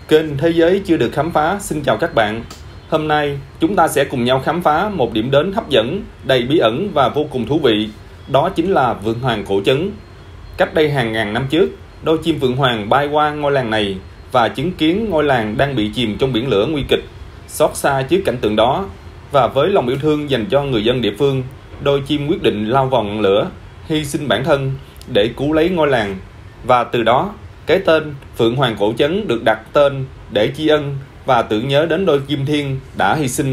Kênh Thế giới chưa được khám phá xin chào các bạn. Hôm nay chúng ta sẽ cùng nhau khám phá một điểm đến hấp dẫn, đầy bí ẩn và vô cùng thú vị. Đó chính là Phượng Hoàng Cổ Trấn. Cách đây hàng ngàn năm trước, đôi chim phượng hoàng bay qua ngôi làng này và chứng kiến ngôi làng đang bị chìm trong biển lửa nguy kịch. Xót xa trước cảnh tượng đó và với lòng yêu thương dành cho người dân địa phương, đôi chim quyết định lao vào ngọn lửa, hy sinh bản thân để cứu lấy ngôi làng. Và từ đó, cái tên Phượng Hoàng Cổ Trấn được đặt tên để tri ân và tưởng nhớ đến đôi chim thiên đã hy sinh.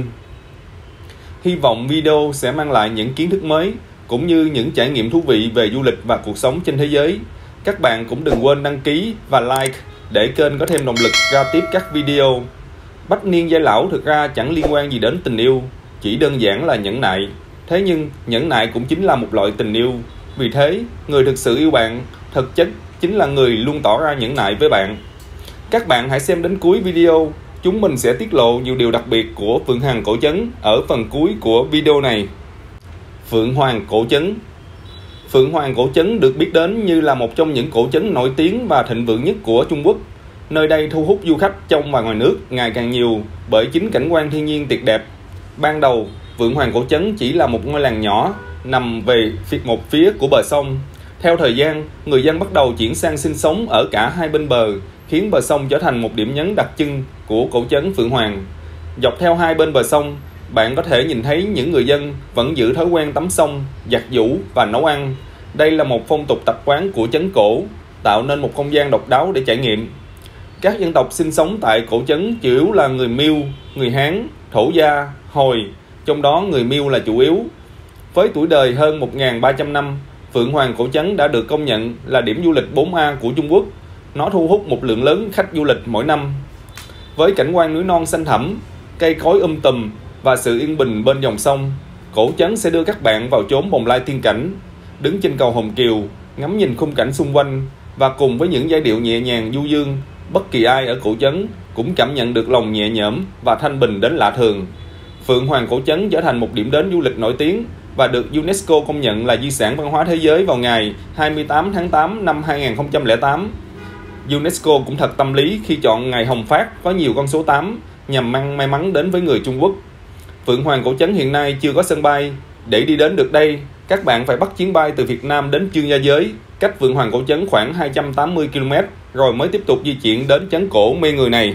Hy vọng video sẽ mang lại những kiến thức mới cũng như những trải nghiệm thú vị về du lịch và cuộc sống trên thế giới. Các bạn cũng đừng quên đăng ký và like để kênh có thêm động lực ra tiếp các video. Bách niên giai lão thực ra chẳng liên quan gì đến tình yêu, chỉ đơn giản là nhẫn nại. Thế nhưng nhẫn nại cũng chính là một loại tình yêu. Vì thế, người thực sự yêu bạn thực chất chính là người luôn tỏ ra nhẫn nại với bạn. Các bạn hãy xem đến cuối video, chúng mình sẽ tiết lộ nhiều điều đặc biệt của Phượng Hoàng Cổ Trấn ở phần cuối của video này. Phượng Hoàng Cổ Trấn. Phượng Hoàng Cổ Trấn được biết đến như là một trong những cổ trấn nổi tiếng và thịnh vượng nhất của Trung Quốc. Nơi đây thu hút du khách trong và ngoài nước ngày càng nhiều bởi chính cảnh quan thiên nhiên tuyệt đẹp. Ban đầu, Phượng Hoàng Cổ Trấn chỉ là một ngôi làng nhỏ nằm về một phía của bờ sông. Theo thời gian, người dân bắt đầu chuyển sang sinh sống ở cả hai bên bờ, khiến bờ sông trở thành một điểm nhấn đặc trưng của cổ trấn Phượng Hoàng. Dọc theo hai bên bờ sông, bạn có thể nhìn thấy những người dân vẫn giữ thói quen tắm sông, giặt giũ và nấu ăn. Đây là một phong tục tập quán của trấn cổ, tạo nên một không gian độc đáo để trải nghiệm. Các dân tộc sinh sống tại cổ trấn chủ yếu là người Miêu, người Hán, Thổ Gia, Hồi, trong đó người Miêu là chủ yếu. Với tuổi đời hơn 1.300 năm, Phượng Hoàng Cổ Trấn đã được công nhận là điểm du lịch 4A của Trung Quốc. Nó thu hút một lượng lớn khách du lịch mỗi năm. Với cảnh quan núi non xanh thẳm, cây cối tùm và sự yên bình bên dòng sông, cổ trấn sẽ đưa các bạn vào chốn bồng lai tiên cảnh. Đứng trên cầu Hồng Kiều, ngắm nhìn khung cảnh xung quanh và cùng với những giai điệu nhẹ nhàng du dương, bất kỳ ai ở cổ trấn cũng cảm nhận được lòng nhẹ nhõm và thanh bình đến lạ thường. Phượng Hoàng Cổ Trấn trở thành một điểm đến du lịch nổi tiếng và được UNESCO công nhận là di sản văn hóa thế giới vào ngày 28 tháng 8 năm 2008. UNESCO cũng thật tâm lý khi chọn ngày Hồng Phát có nhiều con số 8 nhằm mang may mắn đến với người Trung Quốc. Phượng Hoàng Cổ Trấn hiện nay chưa có sân bay. Để đi đến được đây, các bạn phải bắt chuyến bay từ Việt Nam đến Chương Gia Giới, cách Phượng Hoàng Cổ Trấn khoảng 280 km, rồi mới tiếp tục di chuyển đến trấn cổ mê người này.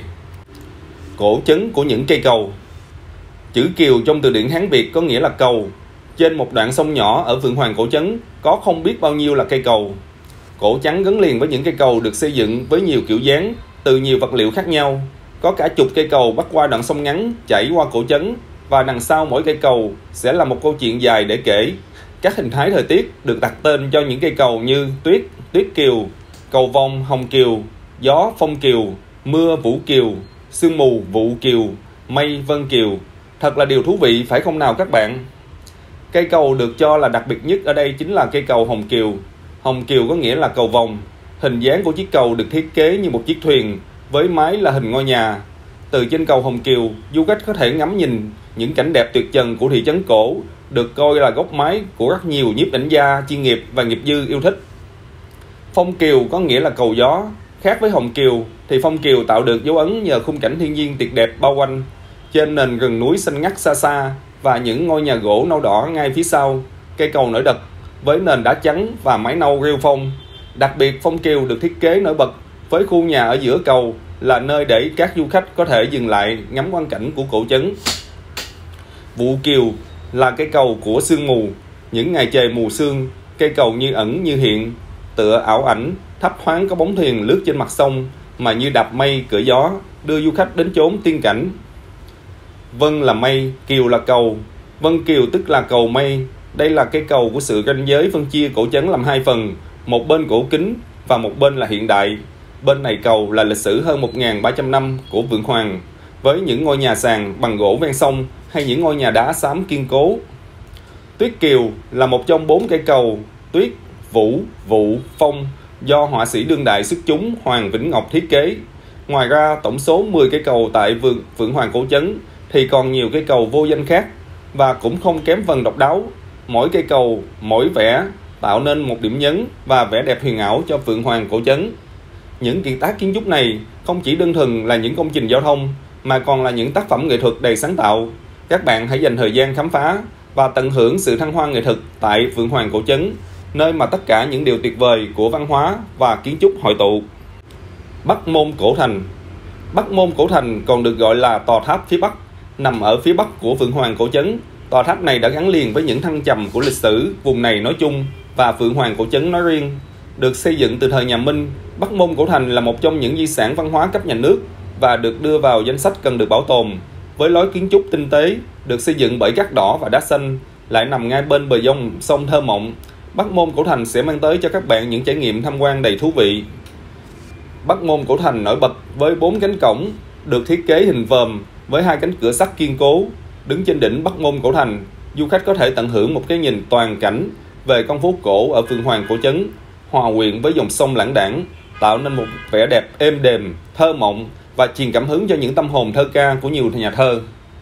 Cổ trấn của những cây cầu. Chữ Kiều trong từ điển Hán Việt có nghĩa là cầu. Trên một đoạn sông nhỏ ở Phượng Hoàng Cổ Trấn có không biết bao nhiêu là cây cầu. Cổ trắng gắn liền với những cây cầu được xây dựng với nhiều kiểu dáng, từ nhiều vật liệu khác nhau. Có cả chục cây cầu bắc qua đoạn sông ngắn chảy qua cổ trấn, và đằng sau mỗi cây cầu sẽ là một câu chuyện dài để kể. Các hình thái thời tiết được đặt tên cho những cây cầu như tuyết, tuyết kiều, cầu vồng, hồng kiều, gió, phong kiều, mưa, vũ kiều, sương mù, vụ kiều, mây, vân kiều. Thật là điều thú vị phải không nào các bạn? Cây cầu được cho là đặc biệt nhất ở đây chính là cây cầu Hồng Kiều. Hồng Kiều có nghĩa là cầu vồng. Hình dáng của chiếc cầu được thiết kế như một chiếc thuyền, với mái là hình ngôi nhà. Từ trên cầu Hồng Kiều, du khách có thể ngắm nhìn những cảnh đẹp tuyệt trần của thị trấn cổ, được coi là góc máy của rất nhiều nhiếp ảnh gia chuyên nghiệp và nghiệp dư yêu thích. Phong Kiều có nghĩa là cầu gió. Khác với Hồng Kiều thì Phong Kiều tạo được dấu ấn nhờ khung cảnh thiên nhiên tuyệt đẹp bao quanh, trên nền rừng núi xanh ngắt xa xa và những ngôi nhà gỗ nâu đỏ ngay phía sau. Cây cầu nổi bật với nền đá trắng và mái nâu rêu phong. Đặc biệt, Phong Kiều được thiết kế nổi bật với khu nhà ở giữa cầu là nơi để các du khách có thể dừng lại ngắm quang cảnh của cổ trấn. Vụ Kiều là cây cầu của sương mù. Những ngày trời mù sương, cây cầu như ẩn như hiện, tựa ảo ảnh thấp thoáng có bóng thuyền lướt trên mặt sông mà như đạp mây cưỡi gió, đưa du khách đến chốn tiên cảnh. Vân là mây, kiều là cầu. Vân Kiều tức là cầu mây. Đây là cây cầu của sự ranh giới phân chia cổ trấn làm hai phần, một bên cổ kính và một bên là hiện đại. Bên này cầu là lịch sử hơn 1.300 năm của Phượng Hoàng, với những ngôi nhà sàn bằng gỗ ven sông hay những ngôi nhà đá xám kiên cố. Tuyết Kiều là một trong 4 cây cầu tuyết, vũ, vụ, phong do họa sĩ đương đại xuất chúng Hoàng Vĩnh Ngọc thiết kế. Ngoài ra, tổng số 10 cây cầu tại Phượng Hoàng Cổ Trấn thì còn nhiều cây cầu vô danh khác và cũng không kém phần độc đáo. Mỗi cây cầu, mỗi vẻ tạo nên một điểm nhấn và vẻ đẹp huyền ảo cho Phượng Hoàng Cổ Trấn. Những kiệt tác kiến trúc này không chỉ đơn thuần là những công trình giao thông mà còn là những tác phẩm nghệ thuật đầy sáng tạo. Các bạn hãy dành thời gian khám phá và tận hưởng sự thăng hoa nghệ thuật tại Phượng Hoàng Cổ Trấn, nơi mà tất cả những điều tuyệt vời của văn hóa và kiến trúc hội tụ. Bắc Môn Cổ Thành. Bắc Môn Cổ Thành còn được gọi là tòa tháp phía Bắc, nằm ở phía Bắc của Phượng Hoàng Cổ Trấn. Tòa tháp này đã gắn liền với những thăng trầm của lịch sử vùng này nói chung và Phượng Hoàng Cổ Trấn nói riêng. Được xây dựng từ thời nhà Minh, Bắc Môn Cổ Thành là một trong những di sản văn hóa cấp nhà nước và được đưa vào danh sách cần được bảo tồn. Với lối kiến trúc tinh tế, được xây dựng bởi cát đỏ và đá xanh, lại nằm ngay bên bờ dòng sông thơ mộng, Bắc Môn Cổ Thành sẽ mang tới cho các bạn những trải nghiệm tham quan đầy thú vị. Bắc Môn Cổ Thành nổi bật với 4 cánh cổng, được thiết kế hình vòm với 2 cánh cửa sắt kiên cố. Đứng trên đỉnh Bắc Môn Cổ Thành, du khách có thể tận hưởng một cái nhìn toàn cảnh về con phố cổ ở Phượng Hoàng Cổ Trấn, hòa quyện với dòng sông lãng đãng, tạo nên một vẻ đẹp êm đềm, thơ mộng và truyền cảm hứng cho những tâm hồn thơ ca của nhiều nhà thơ.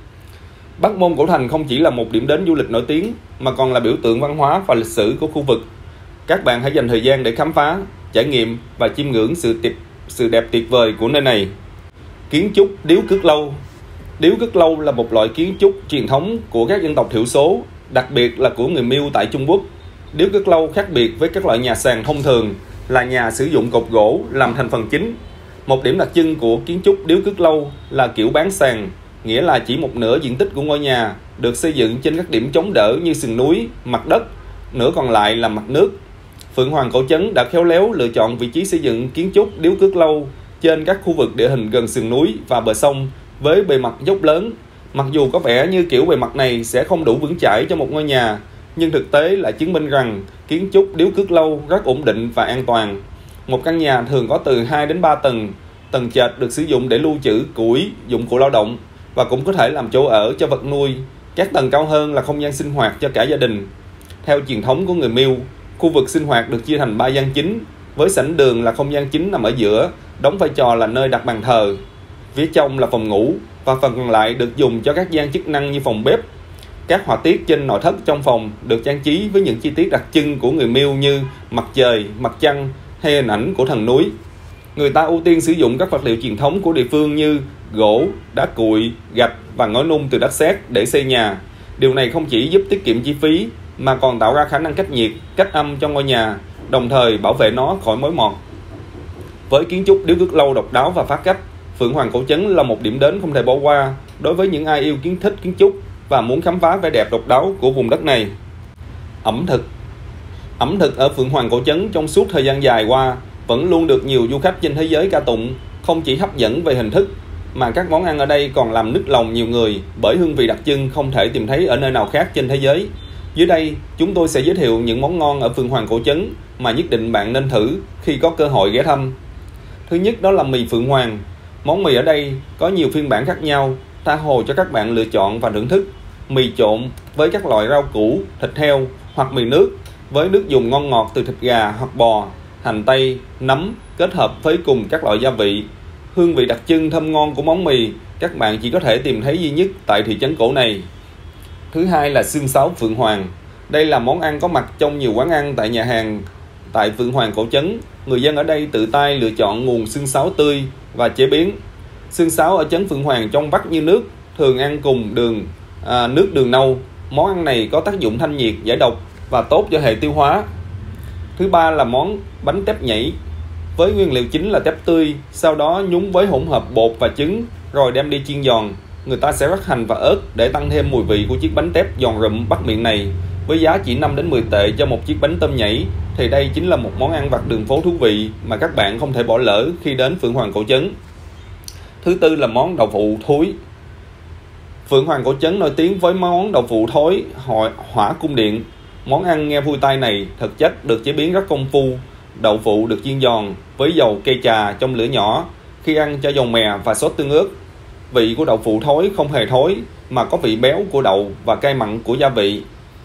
Bắc Môn Cổ Thành không chỉ là một điểm đến du lịch nổi tiếng mà còn là biểu tượng văn hóa và lịch sử của khu vực. Các bạn hãy dành thời gian để khám phá, trải nghiệm và chiêm ngưỡng sự đẹp tuyệt vời của nơi này. Kiến trúc Điếu Cước Lâu. Điếu Cước Lâu là một loại kiến trúc truyền thống của các dân tộc thiểu số, đặc biệt là của người Miêu tại Trung Quốc. Điếu Cước Lâu khác biệt với các loại nhà sàn thông thường là nhà sử dụng cột gỗ làm thành phần chính. Một điểm đặc trưng của kiến trúc Điếu Cước Lâu là kiểu bán sàn, nghĩa là chỉ một nửa diện tích của ngôi nhà được xây dựng trên các điểm chống đỡ như sườn núi, mặt đất, nửa còn lại là mặt nước. Phượng Hoàng Cổ Trấn đã khéo léo lựa chọn vị trí xây dựng kiến trúc Điếu Cước Lâu trên các khu vực địa hình gần sườn núi và bờ sông với bề mặt dốc lớn. Mặc dù có vẻ như kiểu bề mặt này sẽ không đủ vững chãi cho một ngôi nhà, nhưng thực tế lại chứng minh rằng kiến trúc Điếu Cước Lâu rất ổn định và an toàn. Một căn nhà thường có từ 2 đến 3 tầng. Tầng trệt được sử dụng để lưu trữ củi, dụng cụ lao động và cũng có thể làm chỗ ở cho vật nuôi. Các tầng cao hơn là không gian sinh hoạt cho cả gia đình. Theo truyền thống của người Miêu, khu vực sinh hoạt được chia thành 3 gian chính, với sảnh đường là không gian chính nằm ở giữa, đóng vai trò là nơi đặt bàn thờ. Phía trong là phòng ngủ và phần còn lại được dùng cho các gian chức năng như phòng bếp. Các họa tiết trên nội thất trong phòng được trang trí với những chi tiết đặc trưng của người Miêu như mặt trời, mặt trăng hay hình ảnh của thần núi. Người ta ưu tiên sử dụng các vật liệu truyền thống của địa phương như gỗ, đá cuội, gạch và ngói nung từ đất sét để xây nhà. Điều này không chỉ giúp tiết kiệm chi phí mà còn tạo ra khả năng cách nhiệt, cách âm cho ngôi nhà, đồng thời bảo vệ nó khỏi mối mọt. Với kiến trúc Điếu Cước Lâu độc đáo và phá cách, Phượng Hoàng Cổ Trấn là một điểm đến không thể bỏ qua đối với những ai yêu thích kiến trúc và muốn khám phá vẻ đẹp độc đáo của vùng đất này. Ẩm thực ở Phượng Hoàng Cổ Trấn trong suốt thời gian dài qua vẫn luôn được nhiều du khách trên thế giới ca tụng, không chỉ hấp dẫn về hình thức mà các món ăn ở đây còn làm nức lòng nhiều người bởi hương vị đặc trưng không thể tìm thấy ở nơi nào khác trên thế giới. Dưới đây, chúng tôi sẽ giới thiệu những món ngon ở Phượng Hoàng Cổ Trấn mà nhất định bạn nên thử khi có cơ hội ghé thăm. Thứ nhất đó là mì Phượng Hoàng. Món mì ở đây có nhiều phiên bản khác nhau, tha hồ cho các bạn lựa chọn và thưởng thức. Mì trộn với các loại rau củ, thịt heo hoặc mì nước với nước dùng ngon ngọt từ thịt gà hoặc bò, hành tây, nấm kết hợp với cùng các loại gia vị. Hương vị đặc trưng thơm ngon của món mì các bạn chỉ có thể tìm thấy duy nhất tại thị trấn cổ này. Thứ hai là xương sáo Phượng Hoàng. Đây là món ăn có mặt trong nhiều quán ăn tại nhà hàng tại Phượng Hoàng Cổ Trấn. Người dân ở đây tự tay lựa chọn nguồn xương sáo tươi và chế biến. Xương sáo ở trấn Phượng Hoàng trong vắt như nước, thường ăn cùng nước đường nâu. Món ăn này có tác dụng thanh nhiệt, giải độc và tốt cho hệ tiêu hóa. Thứ ba là món bánh tép nhảy. Với nguyên liệu chính là tép tươi, sau đó nhúng với hỗn hợp bột và trứng rồi đem đi chiên giòn. Người ta sẽ rắc hành và ớt để tăng thêm mùi vị của chiếc bánh tép giòn rụm bắt miệng này. Với giá chỉ 5 đến 10 tệ cho một chiếc bánh tôm nhảy thì đây chính là một món ăn vặt đường phố thú vị mà các bạn không thể bỏ lỡ khi đến Phượng Hoàng Cổ Trấn. Thứ tư là món đậu phụ thối. Phượng Hoàng Cổ Trấn nổi tiếng với món đậu phụ thối Hỏa Cung Điện. Món ăn nghe vui tai này thực chất được chế biến rất công phu. Đậu phụ được chiên giòn với dầu cây trà trong lửa nhỏ, khi ăn cho dầu mè và sốt tương ớt. Vị của đậu phụ thối không hề thối mà có vị béo của đậu và cay mặn của gia vị.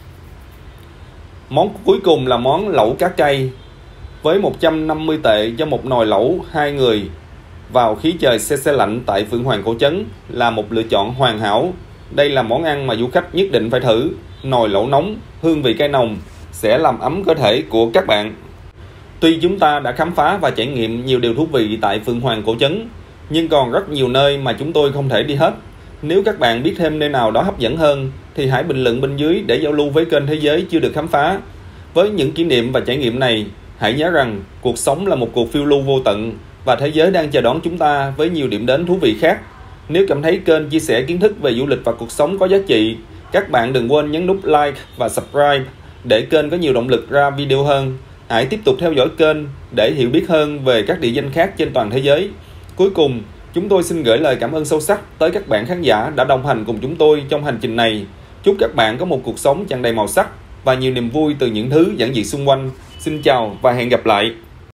Món cuối cùng là món lẩu cá cay. Với 150 tệ cho một nồi lẩu 2 người vào khí trời se lạnh tại Phượng Hoàng Cổ Trấn là một lựa chọn hoàn hảo. Đây là món ăn mà du khách nhất định phải thử. Nồi lẩu nóng, hương vị cay nồng sẽ làm ấm cơ thể của các bạn. Tuy chúng ta đã khám phá và trải nghiệm nhiều điều thú vị tại Phượng Hoàng Cổ Trấn, nhưng còn rất nhiều nơi mà chúng tôi không thể đi hết. Nếu các bạn biết thêm nơi nào đó hấp dẫn hơn, thì hãy bình luận bên dưới để giao lưu với kênh Thế Giới Chưa Được Khám Phá. Với những kỷ niệm và trải nghiệm này, hãy nhớ rằng cuộc sống là một cuộc phiêu lưu vô tận và thế giới đang chờ đón chúng ta với nhiều điểm đến thú vị khác. Nếu cảm thấy kênh chia sẻ kiến thức về du lịch và cuộc sống có giá trị, các bạn đừng quên nhấn nút like và subscribe để kênh có nhiều động lực ra video hơn. Hãy tiếp tục theo dõi kênh để hiểu biết hơn về các địa danh khác trên toàn thế giới. Cuối cùng, chúng tôi xin gửi lời cảm ơn sâu sắc tới các bạn khán giả đã đồng hành cùng chúng tôi trong hành trình này. Chúc các bạn có một cuộc sống tràn đầy màu sắc và nhiều niềm vui từ những thứ giản dị xung quanh. Xin chào và hẹn gặp lại!